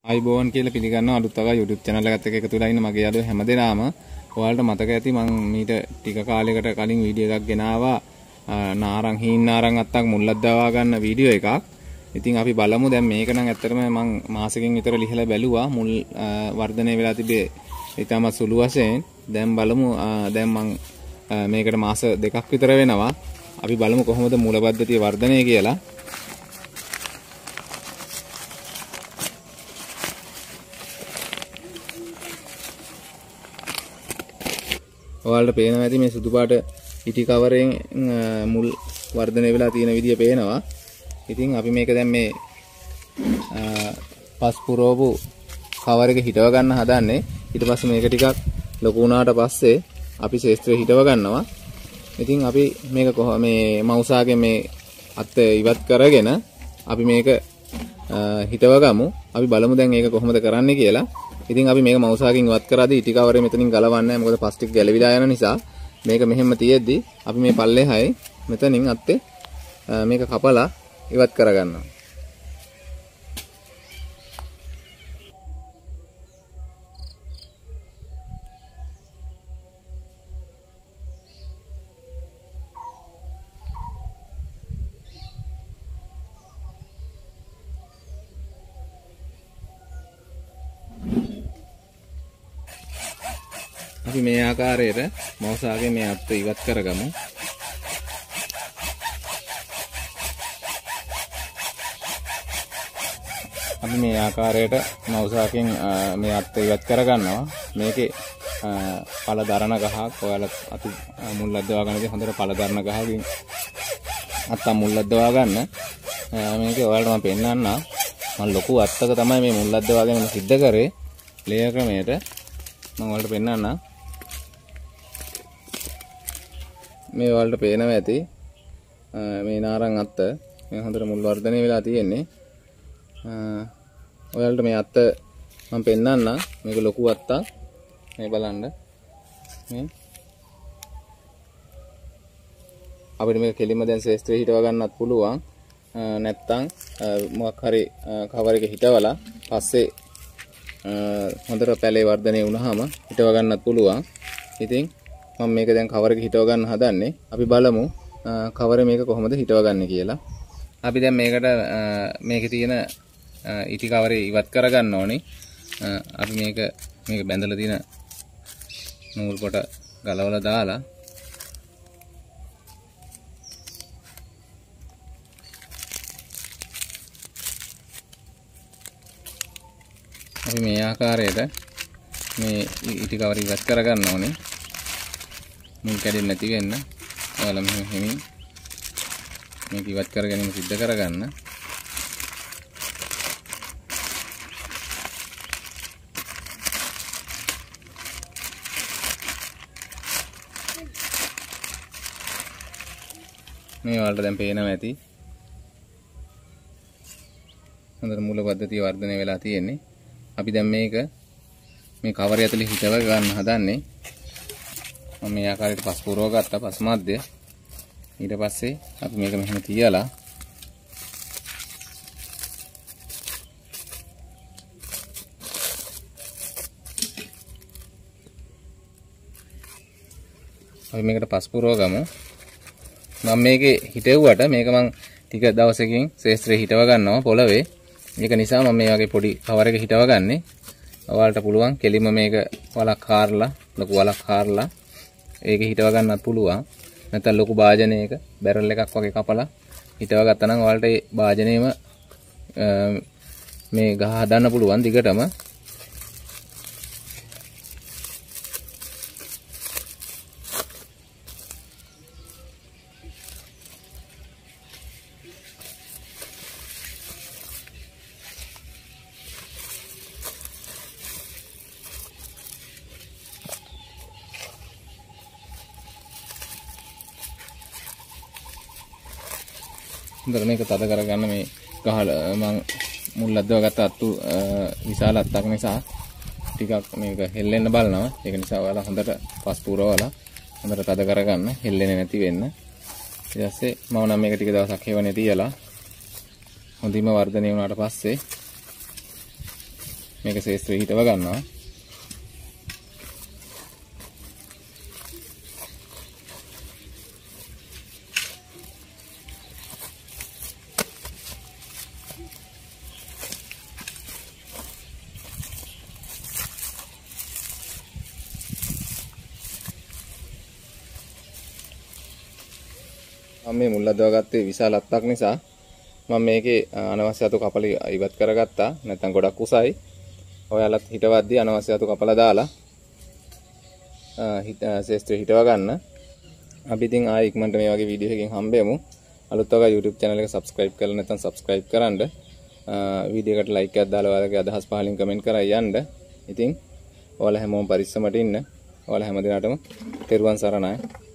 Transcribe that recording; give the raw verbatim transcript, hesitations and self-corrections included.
අයිබෝන් කියලා පිළිගන්නවා අලුත් වගේ YouTube channel එකත් එක්ක එකතු වෙලා ඉන්න මගේ යාළුවෝ හැමදෙනාම. ඔයාලට මතක ඇති මම මීට ටික කාලයකට කලින් වීඩියෝ එකක් ගෙනාවා නාරං හීන් නාරං අත්තක් මුල්ලක් දවා ගන්න වීඩියෝ එකක්. ඉතින් අපි බලමු දැන් මේක නම් ඇත්තටම මම මාසෙකින් විතර ලිහලා බැලුවා මුල් වර්ධනය වෙලා තිබේ ඊටම සුළු වශයෙන්. දැන් බලමු දැන් මම මේකට මාස දෙකක් විතර වෙනවා. අපි බලමු කොහොමද මූල පද්ධතිය වර්ධනය කියලා. ඔයාලට පේනවා ඇති මේ සුදු පාට ඉටි කවරයෙන් මුල් වර්ධනය වෙලා තියෙන විදිය පේනවා. ඉතින් අපි මේක දැන් මේ පස් පුරවපු කවර එක හිටව ගන්න හදන්නේ. ඊට පස්සේ මේක ටිකක් ලොකු වුණාට පස්සේ අපි ශේස්ත්‍රය හිටව ගන්නවා. ඉතින් අපි මේක කොහොම මේ මවුසාගේ මේ අත් ඉවත් කරගෙන අපි මේක හිටව ගමු. අපි බලමු දැන් මේක කොහොමද කරන්නේ කියලා. ඉතින් අපි මේක මවුසාගෙන් ඉවත් කරාදී ඉටි කවරේ මෙතනින් ගලවන්නේ නැහැ. මොකද ප්ලාස්ටික් ගැලවිලා යන නිසා. මේක මෙහෙම තියෙද්දි අපි මේ පල්ලෙහායි මෙතනින් අත්තේ මේක කපලා ඉවත් කරගන්නවා. අපි මේ ආකාරයට මවුසාගේ මේ අත් ඉවත් කරගමු. අපි මේ ආකාරයට මවුසාකින් මේ අත් ඉවත් කරගන්නවා. මේකේ පළ දරන ගහක් ඔයාලා අතු මුල් අද්දවා ගන්නදී හොඳට පළ දරන ගහකින් අත්ත මුල් අද්දවා ගන්න. මේකේ ඔයාලට මම පෙන්නන්නම්. මම ලොකු අත්තක තමයි මේ මුල් අද්දවාගෙන මම සිද්ධ කරේ ලේයර් ක්‍රමයට. මම ඔයාලට පෙන්නන්නම්. මේ ඔයාලට පේනවා ඇති මේ නාරං අත්ත මේ හොඳට මුල් වර්ධනය වෙලා තියෙන්නේ. ඔයාලට මේ අත්ත මම පෙන්නන්නම්. මේක ලොකු අත්තක්. මේ බලන්න. මේ අපිට මේක කෙලින්ම දැන් ශේස්ත්‍රයේ හිටව ගන්නත් පුළුවන්. නැත්තම් මොකක් හරි කවර එක හිටවලා පස්සේ හොඳට පැලේ වර්ධනය වුණාම හිටව ගන්නත් පුළුවන්. ඉතින් මම මේක දැන් කවර එක හිටව ගන්න හදන්නේ. අපි බලමු කවර මේක කොහොමද හිටව ගන්න කියලා. අපි දැන් මේකට මේකේ තියෙන ඉටි කවරේ ඉවත් කර ගන්න ඕනේ. අපි මේක මේක බැඳලා තියෙන නූල් කොට ගලවලා දාලා අපි මේ ආකාරයට මේ ඉටි කවර ඉවත් කර ගන්න ඕනේ. මුල් කැඩෙන්නේ නැති වෙන්න ඔයාලා මෙහෙම හිමින් මේක ඉවත් කර ගැනීම සිද්ධ කරගන්න. මේ වලට දැන් පේනවා ඇති හොඳට මූල පද්ධතිය වර්ධනය වෙලා තියෙන්නේ. අපි දැන් මේක මේ කවරය ඇතුලේ හිටව ගන්න හදන්නේ. මම මේ ආකාරයට පස් පුරව ගත්තා පස් මැද්දය. ඊට පස්සේ අපි මේක මෙහෙම තියලා අපි මේකට පස් පුරව ගමු. මම මේකේ හිටෙව්වට මේක මං ටික දවසකින් ශේස්ත්‍රයේ හිටව ගන්නවා පොළවේ. ඒක නිසා මම මේ වගේ පොඩි කවර එක හිටව ගන්නෙ. ඔයාලට පුළුවන් කෙලින්ම මේක වලක් කාරලා ලොකු වලක් කාරලා ඒක හිටව ගන්නත් පුළුවන්. නැත්නම් ලොකු භාජනයක බැරල් එකක් වගේ කපලා හිටව ගත්තා නම් ඔයාලට ඒ භාජනයේම මේ ගහ හදන්න පුළුවන් දිගටම. හොඳට මේක තද කරගන්න. මේ ගහ මම මුල් අද්දව ගත්ත අත්තු විශාල අත්තක් නිසා ටිකක් මේක හෙල්ලෙන්න බලනවා. ඒක නිසා ඔයාලා හොඳට පස් පුරවලා හොඳට තද කරගන්න හෙල්ලෙන්නේ නැති වෙන්න. ඊට පස්සේ මම නම් මේක ටික දවසක් හේවනේ තියලා හොඳින්ම වර්ධනය වුණාට පස්සේ මේක ශේෂ්ත්‍රයේ හිටව ගන්නවා. මම මේ මුල් අදවා ගත්තේ විශාල අත්තක් නිසා මම මේකේ අනවශ්‍ය අතු කපලා ඉවත් කරගත්තා. නැත්නම් ගොඩක් උසයි. ඔයාලත් හිටවද්දී අනවශ්‍ය අතු කපලා දාලා හිත ශේෂ්ත්‍රයේ හිටව ගන්න. අපි ඉතින් ආයෙ ඉක්මනට මේ වගේ වීඩියෝ එකකින් හම්බෙමු. අලුත් වගේ YouTube channel එක subscribe කරලා නැත්නම් subscribe කරන්න. වීඩියෝ එකට like එකක් දාලා ඔයාලගේ අදහස් පහලින් comment කරලා යන්න. ඉතින් ඔයාලා හැමෝම පරිස්සමට ඉන්න. ඔයාලා හැම දිනටම තෙරුවන් සරණයි.